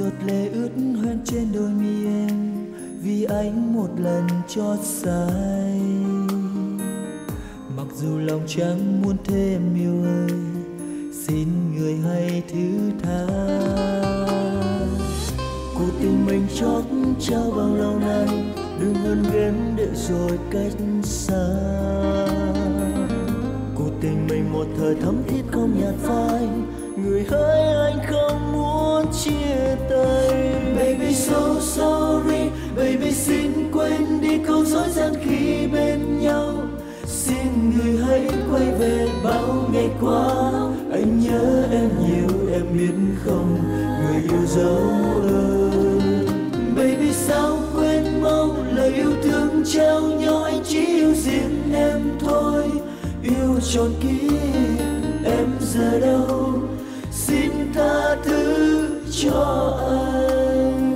giọt lệ ướt hoen trên đôi mi em, vì anh một lần chót sai. Mặc dù lòng chẳng muốn thế em yêu ơi, xin người hãy thứ tha. Cuộc tình mình chót trao bao lâu nay, đừng hơn ghen để rồi cách xa. Cuộc tình mình một thời thấm thiết không nhạt phai, người hỡi anh không muốn chia tay. Baby so sorry, baby xin quên đi câu dối gian khi bên nhau. Xin người hãy quay về bao ngày qua, anh nhớ em nhiều em biết không, người yêu dấu ơi. Baby sao quên mau lời yêu thương trao nhau, anh chỉ yêu riêng em thôi. Yêu trọn kiếp em giờ đâu, xin tha thứ cho anh.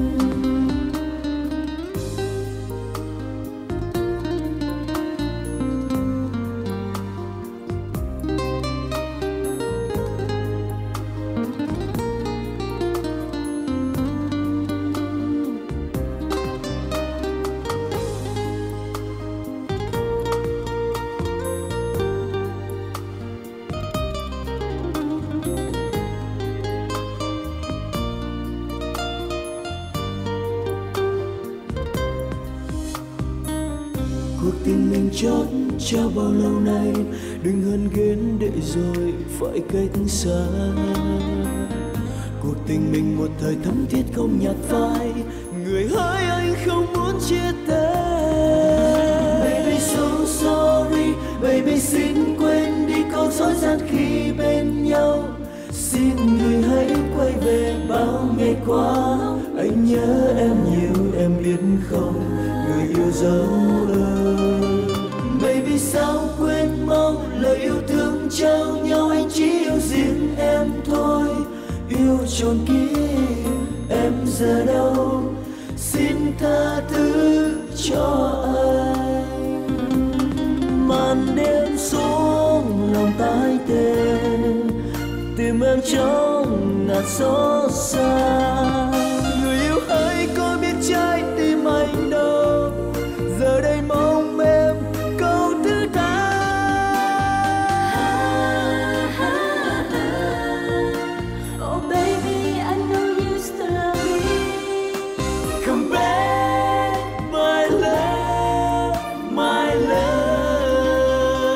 Cuộc tình mình chót trao bao lâu nay, đừng hờn ghen để rồi phải cách xa. Cuộc tình mình một thời thấm thiết không nhạt phai, người hỡi anh không muốn chia tay. Baby so sorry, baby xin quên đi câu dối gian khi bên nhau. Xin người hãy quay về bao ngày qua, anh nhớ em nhiều em biết không, người yêu dấu ơi. Baby sao quên mau lời yêu thương trao nhau, anh chỉ yêu riêng em thôi. Yêu trọn kiếp em giờ đâu, xin tha thứ cho anh. Màn đêm xuống lòng tái tê, tìm em trong ngàn xót xa. Người yêu hãy có biết trái tim anh đâu, giờ đây mong em câu thứ tha. Oh baby, I know you still love me. Come back, my love, my love.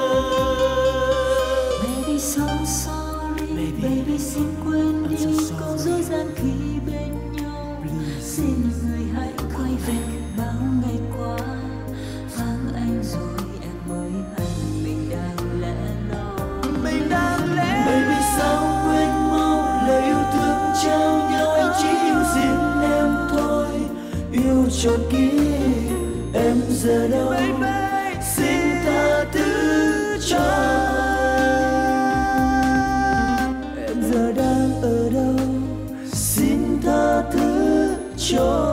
Baby so sorry, baby xin quên đi câu dối gian khi bên nhau. Xin người hãy quay về bao ngày qua, vắng anh rồi em mới hay mình đang lẽ loi. Mình đang lẽ baby sao quên mau lời yêu thương trao nhau, anh chỉ yêu riêng em thôi. Yêu trọn kiếp em giờ đâu, xin tha thứ cho anh. Em giờ đang ở đâu, xin tha thứ cho